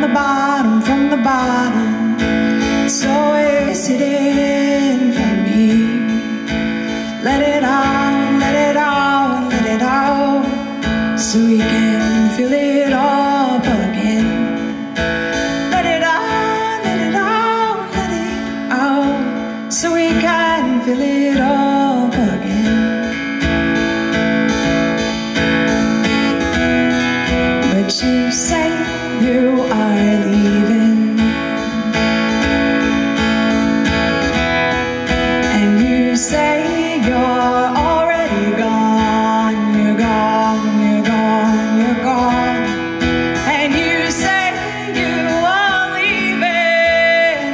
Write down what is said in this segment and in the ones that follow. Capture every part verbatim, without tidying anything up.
the bottom, from the bottom. It's always hidden from me. Let it out, let it out, let it out, so we can fill it up again. Let it out, let it out, let it out, so we can fill it up again. But you say you are leaving, and you say you're already gone, you're gone, you're gone, you're gone. And you say you are leaving.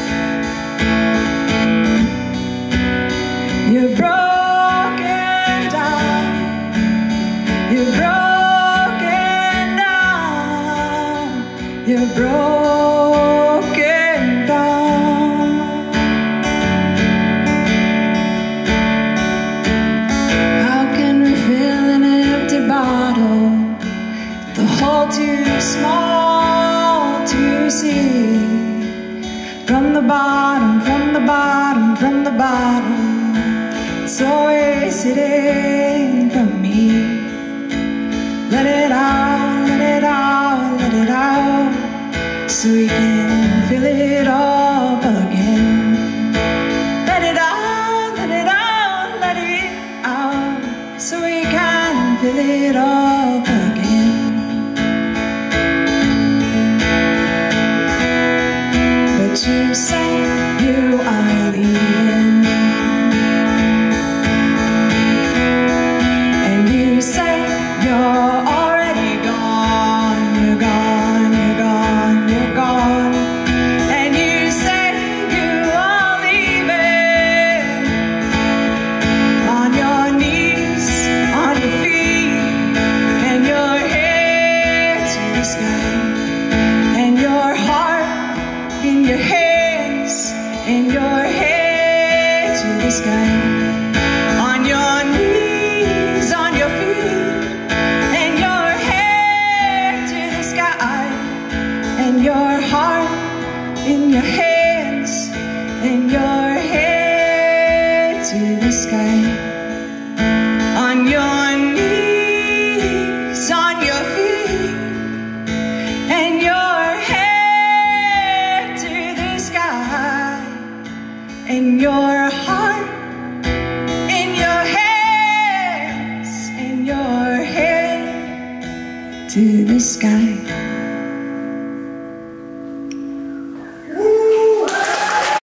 You're broken down, you're broken down, you're broken down. How can we fill an empty bottle, the hole too small to see? From the bottom, from the bottom, from the bottom, it's always hidden from me. Let it out, let it out, let it out, so we can fill it up again. Let it out, let it out, let it out, so we can fill it up again. But you say you are leaving, and you say you're already gone, you're gone, you're gone, you're gone. And you say you are leaving, on your knees, on your feet, and your head to the sky, and your heart in your hands, and your head to the sky. On your knees, on your feet, and your head to the sky, and your heart in your hands, and your head to the sky. On your knees, on your feet, and your head to the sky, and your heart in your hands, and your head to the sky.